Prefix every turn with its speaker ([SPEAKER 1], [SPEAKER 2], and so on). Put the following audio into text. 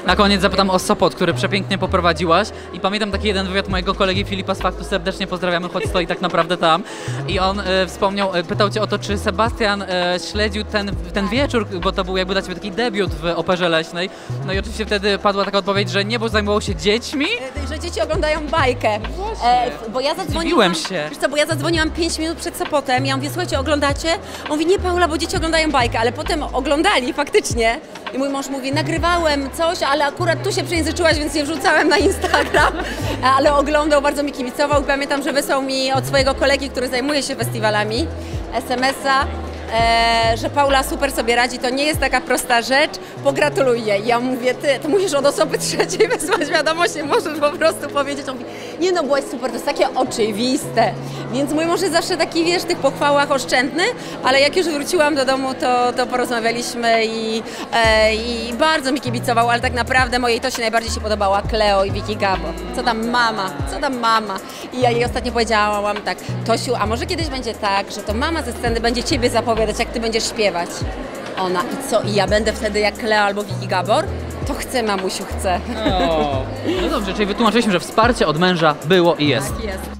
[SPEAKER 1] Na koniec zapytam o Sopot, który przepięknie poprowadziłaś i pamiętam taki jeden wywiad mojego kolegi Filipa z Faktu, serdecznie pozdrawiamy, choć stoi tak naprawdę tam i on wspomniał, pytał cię o to, czy Sebastian śledził ten wieczór, bo to był jakby dla ciebie taki debiut w Operze Leśnej, no i oczywiście wtedy padła taka odpowiedź, że nie, bo zajmował się dziećmi.
[SPEAKER 2] Że dzieci oglądają bajkę, bo ja
[SPEAKER 1] Zdziwiłem się.
[SPEAKER 2] Wiesz co, bo ja zadzwoniłam 5 minut przed Sopotem, ja mówię, słuchajcie, oglądacie? On mówi, nie Paula, bo dzieci oglądają bajkę, ale potem oglądali faktycznie i mój mąż mówi, nagrywałem coś, ale akurat tu się przejęzyczyłaś, więc nie wrzucałem na Instagram, ale oglądał, bardzo mi kibicował i pamiętam, że wysłał mi od swojego kolegi, który zajmuje się festiwalami, SMS-a, że Paula super sobie radzi, to nie jest taka prosta rzecz, pogratuluj jej. Ja mówię, ty, to musisz od osoby trzeciej wysłać wiadomość, nie możesz po prostu powiedzieć. On mówi, nie no, byłaś super, to jest takie oczywiste. Więc mój mąż jest zawsze taki, wiesz, w tych pochwałach oszczędny, ale jak już wróciłam do domu, to porozmawialiśmy i bardzo mi kibicował, ale tak naprawdę mojej Tosi najbardziej się podobała Kleo i Vicky Gabor. Co tam mama? I ja jej ostatnio powiedziałam tak, Tosiu, a może kiedyś będzie tak, że to mama ze sceny będzie ciebie zapowiadać, jak ty będziesz śpiewać. Ona, i co? I ja będę wtedy jak Kleo albo Vicky Gabor? To chcę, mamusiu, chcę.
[SPEAKER 1] No dobrze, czyli wytłumaczyliśmy, że wsparcie od męża było i jest.
[SPEAKER 2] Tak jest.